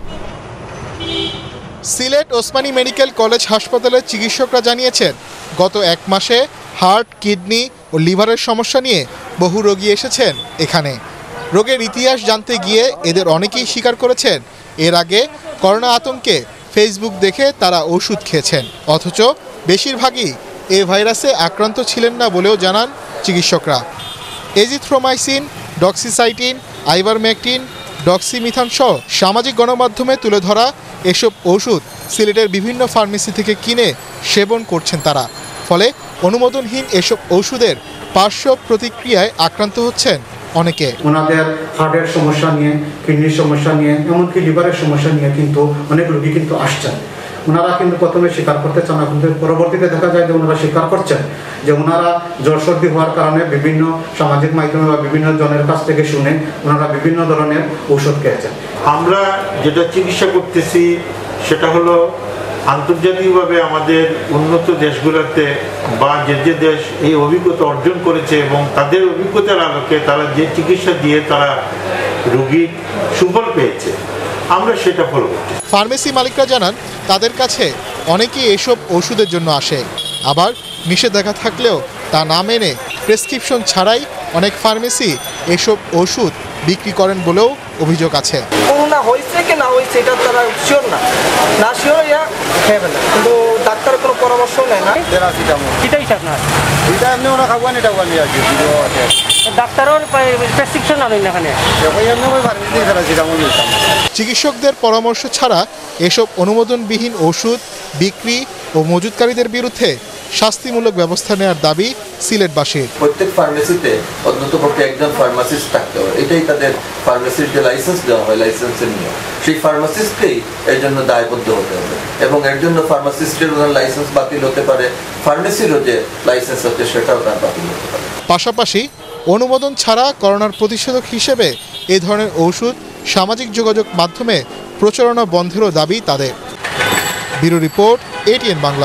সিলেট ওসমানী মেডিকেল কলেজ হাসপাতালের চিকিৎসকরা জানিয়েছেন গত 1 মাসে হার্ট, কিডনি ও লিভারের সমস্যা নিয়ে বহু রোগী এসেছেন এখানে। রোগের ইতিহাস জানতে গিয়ে এদের অনেকেই স্বীকার করেছেন এর আগে করোনা আতঙ্কে ফেসবুক দেখে তারা ওষুধ খেয়েছেন, অথচ বেশিরভাগই এ ভাইরাসে আক্রান্ত ছিলেন না বলেও জানান চিকিৎসকরা। এজিথ্রোমাইসিন, ডক্সিসাইটিন, আইভারমেকটিন, ডক্সিমিথান সহ সামাজিক গণমাধ্যমে তুলে ধরা এসব ওষুধ সিলেটের বিভিন্ন ফার্মেসি থেকে কিনে সেবন করছেন তারা। ফলে অনুমোদনহীন এসব ওষুধের পার্শ্ব প্রতিক্রিয়ায় আক্রান্ত হচ্ছেন অনেকে। ওনাদের হার্টের সমস্যা নিয়ে, কিডনির সমস্যা নিয়ে, এমনকি লিভারের সমস্যা নিয়ে কিন্তু অনেক রোগী কিন্তু আসছেন। ওনারা কিন্তু প্রথমে স্বীকার করতে চান না, কিন্তু পরবর্তীতে দেখা যায় যে ওনারা স্বীকার করছেন যে ওনারা জ্বর সর্দি হওয়ার কারণে বিভিন্ন সামাজিক মাধ্যমে বা বিভিন্ন জনের কাছ থেকে শুনে ওনারা বিভিন্ন ধরনের ঔষধ খেয়েছেন। আমরা যেটা চিকিৎসা করতেছি সেটা হলো আন্তর্জাতিকভাবে আমাদের উন্নত দেশগুলোতে বা যে যে দেশ এই অভিজ্ঞতা অর্জন করেছে এবং তাদের অভিজ্ঞতার আলোকে তারা যে চিকিৎসা দিয়ে তারা রোগীর সুফল পেয়েছে, আমরা সেটা ফলো করছি। ফার্মেসি মালিকরা জানান তাদের কাছে অনেকেই এসব ওষুধের জন্য আসে, আবার নিষেধাজ্ঞা থাকলেও তা না মেনে প্রেসক্রিপশন ছাড়াই অনেক ফার্মেসি এসব ওষুধ বিক্রি করেন বলেও অভিযোগ আছে। করোনা হয়েছে কি না হয়েছে এটা তারা শিওর না শিওর ইয়া খাবে না, কিন্তু ডাক্তারের কোনো পরামর্শ নেয় না। এটাই আপনার এটা আপনি ওরা খাবেন, এটা বলি আর কি ডাক্তারের প্রেসক্রিপশন আনেন এখানে। চিকিৎসকদের পরামর্শ ছাড়া এসব অনুমোদনবিহীন ওষুধ বিক্রি ও মজুতকারীদের বিরুদ্ধে শাস্তিমূলক ব্যবস্থা নেওয়ার দাবি সিলেটবাসীর। প্রত্যেক ফার্মেসিতে অন্ততপক্ষে একজন ফার্মাসিস্ট থাকতে হবে, এটাই তাদের ফার্মেসির যে লাইসেন্স দেওয়া হয় লাইসেন্সের নিয়ম, সেই ফার্মাসিস্টকেই এর জন্য দায়বদ্ধ হতে হবে এবং এর জন্য ফার্মাসিস্টের লাইসেন্স বাতিল হতে পারে, ফার্মেসিরও যে লাইসেন্স আছে সেটাও তার বাতিল হতে পারে। পাশাপাশি অনুমোদন ছাড়া করোনার প্রতিষেধক হিসেবে এ ধরনের ওষুধ সামাজিক যোগাযোগ মাধ্যমে প্রচারণা বন্ধেরও দাবি তাদের। Bureau report, ATN Bangla.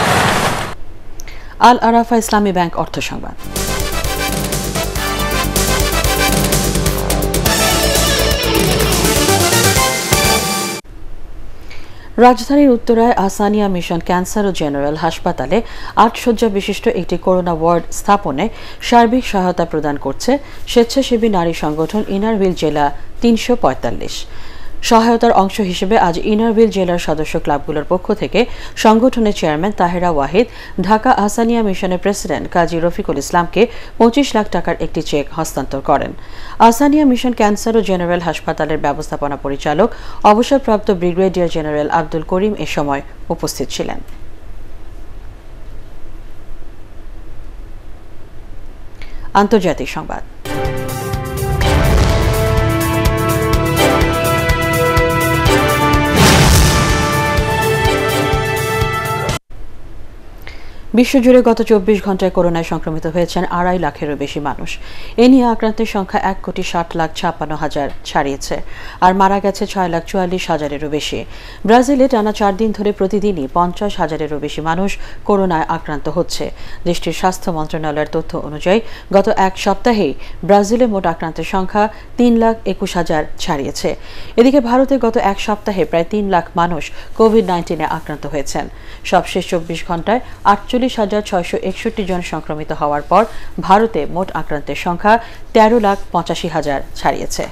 Al Arafah Islami bank অর্থ সংবাদ। রাজধানীর উত্তরায় আহসানিয়া মিশন ক্যান্সার ও জেনারেল হাসপাতালে 8 শয্যা বিশিষ্ট একটি করোনা ওয়ার্ড স্থাপনে সার্বিক সহায়তা প্রদান করছে স্বেচ্ছাসেবী নারী সংগঠন ইনারভিল জেলা 345। সহায়তার অংশ হিসেবে আজ ইনারভিল জেলার সদস্য ক্লাবগুলোর পক্ষ থেকে সংগঠনের চেয়ারম্যান তাহেরা ওয়াহিদ ঢাকা আহসানিয়া মিশনের প্রেসিডেন্ট কাজী রফিকুল ইসলামকে 25 লাখ টাকার একটি চেক হস্তান্তর করেন। আহসানিয়া মিশন ক্যান্সার ও জেনারেল হাসপাতালের ব্যবস্থাপনা পরিচালক অবসরপ্রাপ্ত ব্রিগেডিয়ার জেনারেল আব্দুল করিম এ সময় উপস্থিত ছিলেন। আন্তর্জাতিক সংবাদ। বিশ্বজুড়ে গত 24 ঘন্টায় করোনায় সংক্রমিত হয়েছেন 2.5 লাখেরও বেশি মানুষ। এ নিয়ে আক্রান্তের সংখ্যা 1,60,56,000 ছাড়িয়েছে, আর মারা গেছে 6,44,000-এরও বেশি। ব্রাজিলে টানা 4 দিন ধরে প্রতিদিনই 50,000-এরও বেশি মানুষ করোনায় আক্রান্ত হচ্ছে। দেশটির স্বাস্থ্য মন্ত্রণালয়ের তথ্য অনুযায়ী গত এক সপ্তাহেই ব্রাজিলে মোট আক্রান্তের সংখ্যা 3,21,000 ছাড়িয়েছে। এদিকে ভারতে গত এক সপ্তাহে প্রায় 3 লাখ মানুষ কোভিড-19-এ আক্রান্ত হয়েছেন। সবশেষ 24 ঘন্টায় 48,661 জন সংক্রমিত হওয়ার পর ভারতে মোট আক্রান্তের সংখ্যা 13,85,000 ছাড়িয়েছে।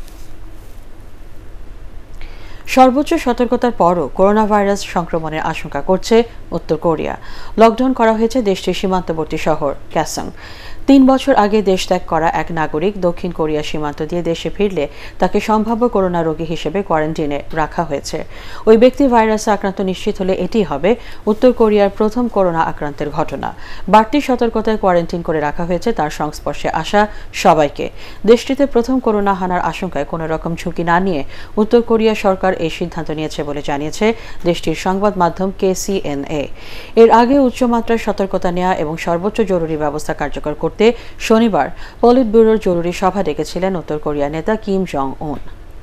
সর্বোচ্চ সতর্কতার পরও করোনা ভাইরাস সংক্রমণের আশঙ্কা করছে উত্তর কোরিয়া। লকডাউন করা হয়েছে দেশটির সীমান্তবর্তী শহর ক্যাসং। 3 বছর আগে দেশ ত্যাগ করা এক নাগরিক দক্ষিণ কোরিয়া সীমান্ত দিয়ে দেশে ফিরলে তাকে সম্ভাব্য করোনা রোগী হিসেবে কোয়ারেন্টিনে রাখা হয়েছে। ওই ব্যক্তি ভাইরাসে আক্রান্ত নিশ্চিত হলে এটি হবে উত্তর কোরিয়ার প্রথম করোনা আক্রান্তের ঘটনা। বাড়তি সতর্কতায় কোয়ারেন্টিন করে রাখা হয়েছে তার সংস্পর্শে আসা সবাইকে। দেশটিতে প্রথম করোনা হানার আশঙ্কায় কোনো রকম ঝুঁকি না নিয়ে উত্তর কোরিয়া সরকার এই সিদ্ধান্ত নিয়েছে বলে জানিয়েছে দেশটির সংবাদ মাধ্যম KCNA। এর আগে উচ্চমাত্রার সতর্কতা নেওয়া এবং সর্বোচ্চ জরুরি ব্যবস্থা কার্যকর করতে শনিবার পলিট ব্যুরোর জরুরি সভা ডেকেছিলেন উত্তর কোরিয়ার নেতা কিম জং উন।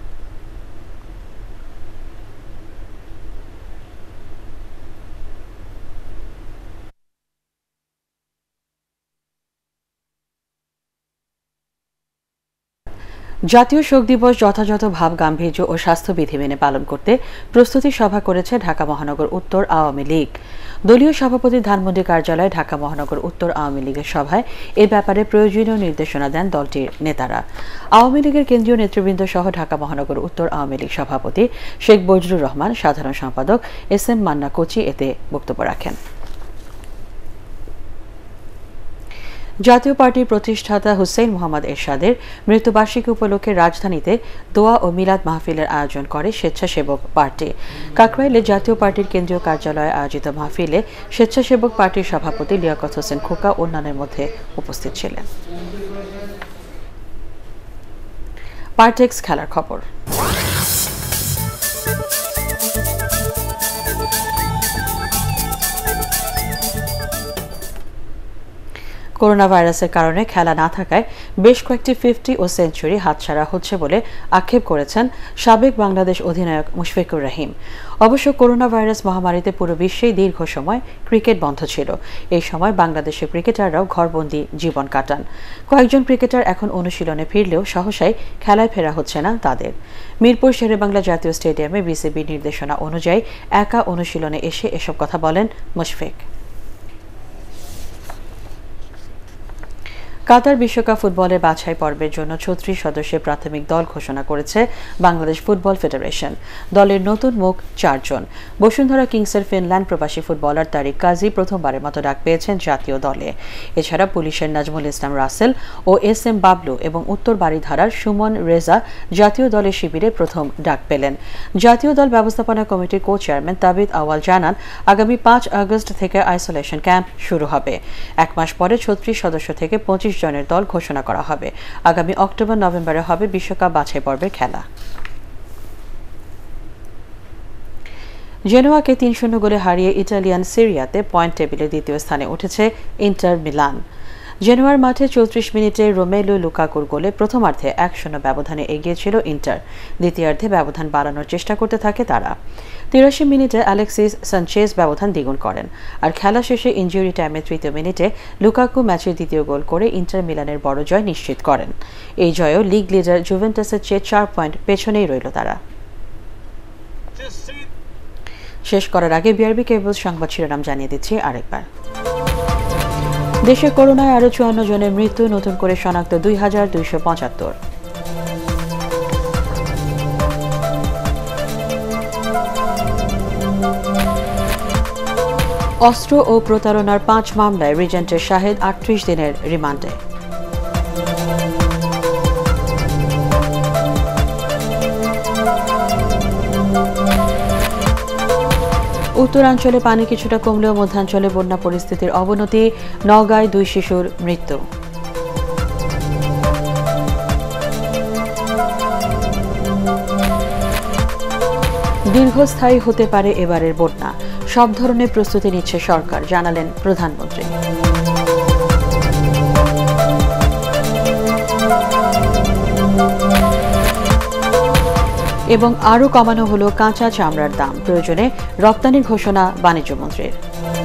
জাতীয় শোক দিবস যথাযথ ভাব গাম্ভীর্য ও স্বাস্থ্যবিধি মেনে পালন করতে প্রস্তুতি সভা করেছে ঢাকা মহানগর উত্তর আওয়ামী লীগ। দলীয় সভাপতি ধানমন্ডি কার্যালয়ে ঢাকা মহানগর উত্তর আওয়ামী লীগের সভায় এ ব্যাপারে প্রয়োজনীয় নির্দেশনা দেন দলটির নেতারা। আওয়ামী লীগের কেন্দ্রীয় নেতৃবৃন্দ সহ ঢাকা মহানগর উত্তর আওয়ামী লীগ সভাপতি শেখ বজলুর রহমান, সাধারণ সম্পাদক SM মান্না কোচি এতে বক্তব্য রাখেন। জাতীয় পার্টির প্রতিষ্ঠাতা হুসেইন মোহাম্মদ এরশাদের মৃত্যুবার্ষিকী উপলক্ষে রাজধানীতে দোয়া ও মিলাদ মাহফিলের আয়োজন করে স্বেচ্ছাসেবক পার্টি। কাকরাইলে জাতীয় পার্টির কেন্দ্রীয় কার্যালয়ে আয়োজিত মাহফিলে স্বেচ্ছাসেবক পার্টির সভাপতি লিয়াকত হোসেন খোকা অন্যান্যের মধ্যে উপস্থিত ছিলেন। পার্টেক্স খেলার খবর। করোনা ভাইরাসের কারণে খেলা না থাকায় বেশ কয়েকটি 50 ও সেঞ্চুরি হাতছাড়া হচ্ছে বলে আক্ষেপ করেছেন সাবেক বাংলাদেশ অধিনায়ক মুশফিকুর রহিম। অবশ্য করোনা ভাইরাস মহামারীতে পুরো বিশ্বেই দীর্ঘ সময় ক্রিকেট বন্ধ ছিল। এই সময় বাংলাদেশের ক্রিকেটাররাও ঘরবন্দি জীবন কাটান। কয়েকজন ক্রিকেটার এখন অনুশীলনে ফিরলেও সহসাই খেলায় ফেরা হচ্ছে না তাদের। মিরপুর শেরেবাংলা জাতীয় স্টেডিয়ামে বিসিবি নির্দেশনা অনুযায়ী একা অনুশীলনে এসে এসব কথা বলেন মুশফিক। কাতার বিশ্বকাপ ফুটবলের বাছাই পর্বের জন্য 36 সদস্যের প্রাথমিক দল ঘোষণা করেছে বাংলাদেশ ফুটবল ফেডারেশন। দলের নতুন মুখ 4 জন। বসুন্ধরা কিংসের ফিনল্যান্ড প্রবাসী ফুটবলার তারিক কাজী প্রথমবারের মতো ডাক পেয়েছেন জাতীয় দলে। এছাড়া পুলিশের নাজমুল ইসলাম রাসেল ও SM বাবলু এবং উত্তর বাড়িধারার সুমন রেজা জাতীয় দলের শিবিরে প্রথম ডাক পেলেন। জাতীয় দল ব্যবস্থাপনা কমিটির কো চেয়ারম্যান তাবিদ আওয়াল জানান, আগামী 5 আগস্ট থেকে আইসোলেশন ক্যাম্প শুরু হবে। এক মাস পরে 36 সদস্য থেকে 25 জনের দল ঘোষণা করা হবে। আগামী অক্টোবর-নভেম্বরে হবে বিশ্বকাপ বাছাই পর্বের খেলা। জেনোয়াকে 3-0 গোলে হারিয়ে ইটালিয়ান সিরিয়াতে পয়েন্ট টেবিলে দ্বিতীয় স্থানে উঠেছে ইন্টার মিলান। জেনোয়ার মাঠে 34 মিনিটে রোমেলু লুকাকুর গোলে প্রথমার্ধে 1-0 ব্যবধানে এগিয়ে ছিল ইন্টার। দ্বিতীয়ার্ধে ব্যবধান বাড়ানোর চেষ্টা করতে থাকে তারা। 83 মিনিটে অ্যালেক্সিস সানচেজ ব্যবধান দ্বিগুণ করেন। আর খেলা শেষে ইনজুরি টাইমে 3য় মিনিটে লুকাকু ম্যাচের দ্বিতীয় গোল করে ইন্টার মিলানের বড় জয় নিশ্চিত করেন। এই জয়েও লিগ লিডার জুভেন্টাসের চেয়ে 4 পয়েন্ট পেছনেই রইল তারা। শেষ করার আগে বিআরবি কেবলস সংবাদ শিরোনাম জানিয়ে দিচ্ছি আরেকবার। দেশে করোনায় আরও 54 জনের মৃত্যু, নতুন করে শনাক্ত 2275। অস্ত্র ও প্রতারণার 5 মামলায় রিজেন্টের শাহেদ 38 দিনের রিমান্ডে। উত্তরাঞ্চলে পানি কিছুটা কমলেও মধ্যাঞ্চলে বন্যা পরিস্থিতির অবনতি, নওগাঁয় 2 শিশুর মৃত্যু। দীর্ঘস্থায়ী হতে পারে এবারের বন্যা, সব ধরনের প্রস্তুতি নিচ্ছে সরকার, জানালেন প্রধানমন্ত্রী। এবং আরও কমানো হলো কাঁচা চামড়ার দাম, প্রয়োজনে রপ্তানির ঘোষণা বাণিজ্যমন্ত্রীর।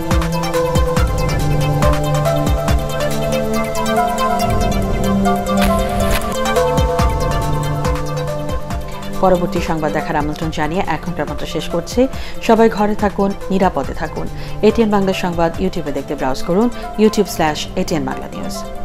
পরবর্তী সংবাদ দেখার আমন্ত্রণ জানিয়ে এখনকার মতো শেষ করছি। সবাই ঘরে থাকুন, নিরাপদে থাকুন। এটিএন বাংলা সংবাদ ইউটিউবে দেখতে ব্রাউজ করুন, youtube/ATN Bangla News।